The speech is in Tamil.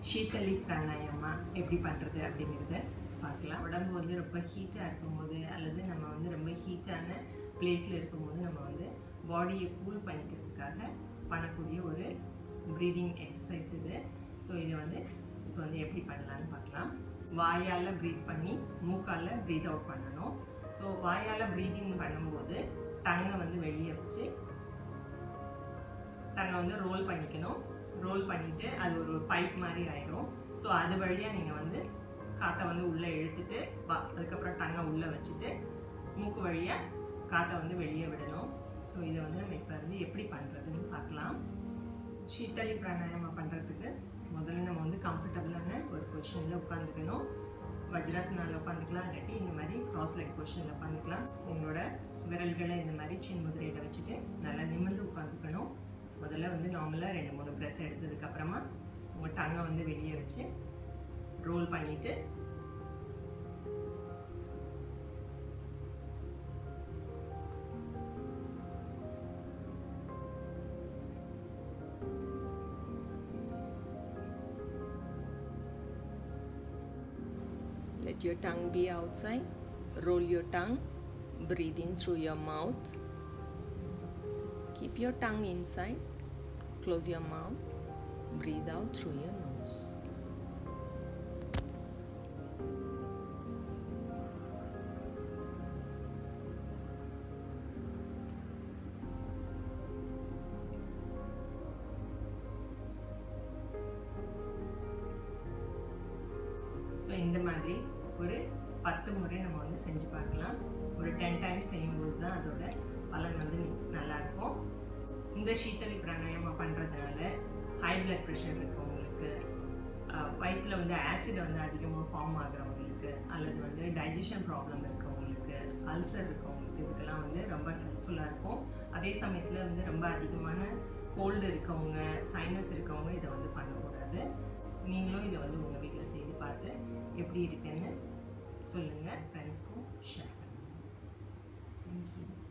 ஷீதலி பிராணாயாமா எப்படி பண்ணுறது அப்படிங்கிறத பார்க்கலாம். உடம்பு வந்து ரொம்ப ஹீட்டாக இருக்கும்போது அல்லது நம்ம வந்து ரொம்ப ஹீட்டான பிளேஸில் இருக்கும்போது நம்ம வந்து பாடியை கூல் பண்ணிக்கிறதுக்காக பண்ணக்கூடிய ஒரு ப்ரீதிங் எக்ஸசைஸ் இது. ஸோ இதை வந்து இப்போ வந்து எப்படி பண்ணலான்னு பார்க்கலாம். வாயால் ப்ரீத் பண்ணி மூக்கால் ப்ரீத் அவுட் பண்ணணும். ஸோ வாயால் ப்ரீதிங் பண்ணும்போது டங்கை வந்து வெளியே வச்சு டங்கை வந்து ரோல் பண்ணிக்கணும். ரோல் பண்ணிவிட்டு அது ஒரு பைப் மாதிரி ஆயிடும். ஸோ அது வழியாக நீங்கள் வந்து காற்றை வந்து உள்ளே இழுத்துட்டு அதுக்கப்புறம் டங்கை உள்ளே வச்சுட்டு மூக்கு வழியாக காற்றை வந்து வெளியே விடணும். ஸோ இதை வந்து நம்ம இப்போ வந்து எப்படி பண்ணுறதுன்னு பார்க்கலாம். ஷீதலி பிராணாயாமா பண்ணுறதுக்கு முதல்ல நம்ம வந்து கம்ஃபர்டபுளான ஒரு பொசிஷனில் உட்காந்துக்கணும். வஜ்ராசனாவில் உட்காந்துக்கலாம், இல்லாட்டி இந்த மாதிரி க்ராஸ் லெக் பொசிஷனில் உட்காந்துக்கலாம். உங்களோட விரல்களை இந்த மாதிரி சின் முதிரையில் வச்சுட்டு நல்லா நிமிர்ந்து உட்காந்துக்கணும். முதல்ல வந்து நார்மலாக 2-3 பிரெத் எடுத்ததுக்கப்புறமா உங்கள் டங்கை வந்து வெளியே வச்சு ரோல் பண்ணிவிட்டு let your tongue be outside. Roll your tongue. Breathe in through your mouth. Keep your tongue inside. Close your mouth. Breathe out through your nose. So இந்த மாதிரி ஒரு 10 முறை நம்ம வந்து செஞ்சு பார்க்கலாம். ஒரு 10 டைம்ஸ் செய்யும்போது தான் அதோட பலன் வந்து நல்லாயிருக்கும். இந்த ஷீதலி பிராணாயாமா பண்ணுறதுனால ஹை பிளட் ப்ரெஷர் இருக்கவங்களுக்கு, வயிற்றில் வந்து ஆசிட் வந்து அதிகமாக ஃபார்ம் ஆகிறவங்களுக்கு, அல்லது வந்து டைஜஷன் ப்ராப்ளம் இருக்கவங்களுக்கு, அல்சர் இருக்கவங்களுக்கு இதுக்கெல்லாம் வந்து ரொம்ப ஹெல்ப்ஃபுல்லாக இருக்கும். அதே சமயத்தில் வந்து ரொம்ப அதிகமான கோல்டு இருக்கவங்க, சைனஸ் இருக்கவங்க இதை வந்து பண்ணக்கூடாது. நீங்களும் இதை வந்து உங்கள் வீட்டில் செய்து பார்த்து எப்படி இருக்குன்னு சொல்லுங்கள். ஃப்ரெண்ட்ஸ்க்கும் ஷேர் பண்ணுங்கள். தேங்க்யூ.